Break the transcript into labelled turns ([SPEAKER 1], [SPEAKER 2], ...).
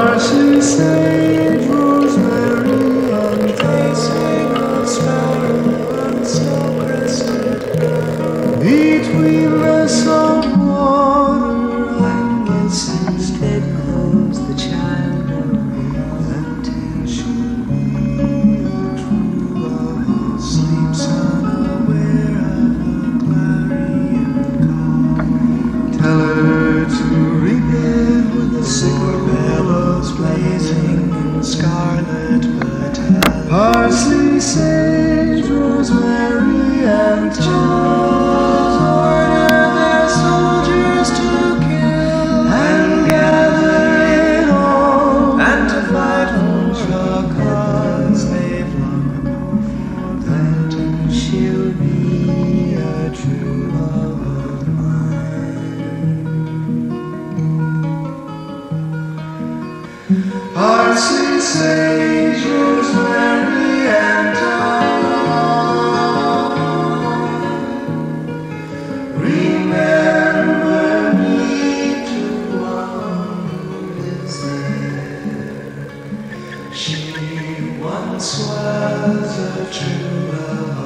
[SPEAKER 1] Parsley, sage, rosemary, and thyme, of sparrow and snow-crested brown. Between the salt water and the sand's dead clothes, the child of plantation should be a true love. Sleeps unaware of the clarion call. Tell her to ring it with the silver bellows blazing in scarlet battalions. Parsley, sage, rosemary, and thyme. Order their soldiers to kill and gather in all, and to fight for the cause they've long forfeit. And she'll be a true love of mine. Parsley, sage, rosemary, and thyme. Remember me to one who lives there. She once was a true love.